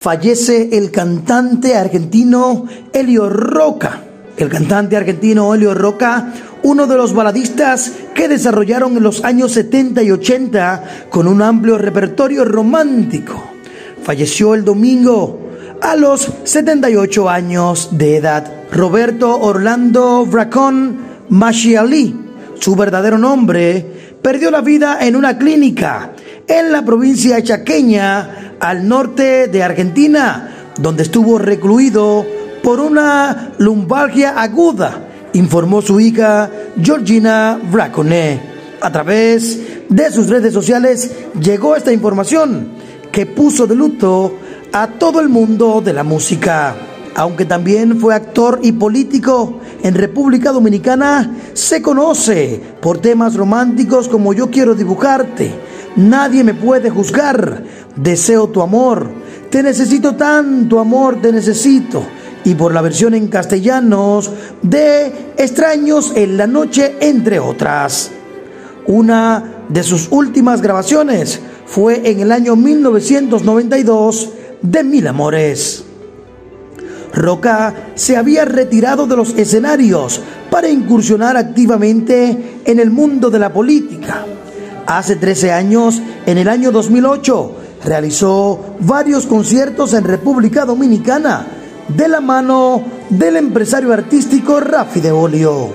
Fallece el cantante argentino Elio Roca. El cantante argentino Elio Roca, uno de los baladistas que desarrollaron en los años 70 y 80 con un amplio repertorio romántico, falleció el domingo a los 78 años de edad. Roberto Orlando Bracón Masciali, su verdadero nombre, perdió la vida en una clínica en la provincia chaqueña al norte de Argentina, donde estuvo recluido por una lumbalgia aguda, informó su hija Georgina Braconé. A través de sus redes sociales llegó esta información que puso de luto a todo el mundo de la música. Aunque también fue actor y político, en República Dominicana se conoce por temas románticos como Yo quiero dibujarte, Nadie me puede juzgar, Deseo tu amor, Te necesito tanto amor, te necesito, y por la versión en castellanos de Extraños en la noche, entre otras. Una de sus últimas grabaciones fue en el año 1992 de Mil Amores. Roca se había retirado de los escenarios para incursionar activamente en el mundo de la política. Hace 13 años, en el año 2008, realizó varios conciertos en República Dominicana de la mano del empresario artístico Rafi de Olio.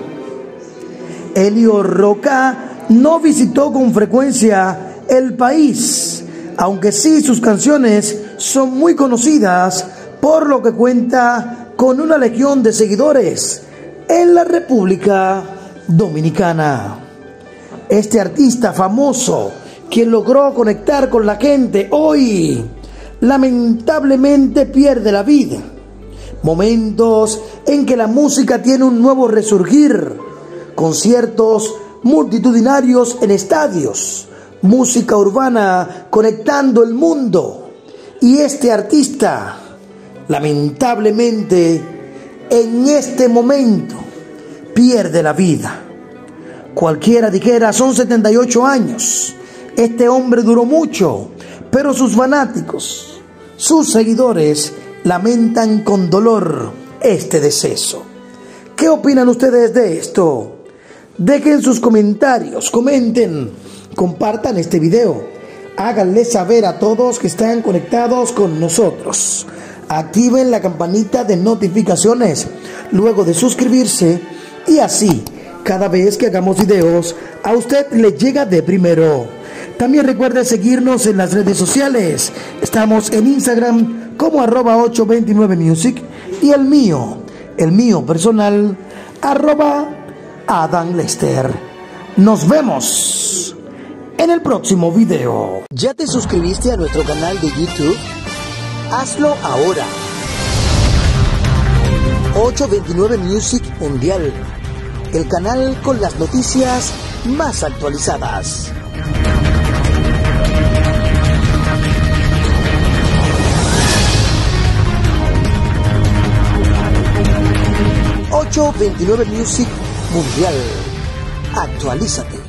Elio Roca no visitó con frecuencia el país, aunque sí sus canciones son muy conocidas, por lo que cuenta con una legión de seguidores en la República Dominicana. Este artista famoso, quien logró conectar con la gente, hoy lamentablemente pierde la vida. Momentos en que la música tiene un nuevo resurgir, conciertos multitudinarios en estadios, música urbana conectando el mundo, y este artista lamentablemente en este momento pierde la vida. Cualquiera dijera, son 78 años, este hombre duró mucho, pero sus fanáticos, sus seguidores, lamentan con dolor este deceso. ¿Qué opinan ustedes de esto? Dejen sus comentarios, comenten, compartan este video, háganle saber a todos que están conectados con nosotros. Activen la campanita de notificaciones luego de suscribirse, y así cada vez que hagamos videos a usted le llega de primero. También recuerde seguirnos en las redes sociales. Estamos en Instagram como @829music y el mío personal @AdamLester. Nos vemos en el próximo video. ¿Ya te suscribiste a nuestro canal de YouTube? Hazlo ahora. 829 Music Mundial, el canal con las noticias más actualizadas. #829 Music Mundial. Actualízate.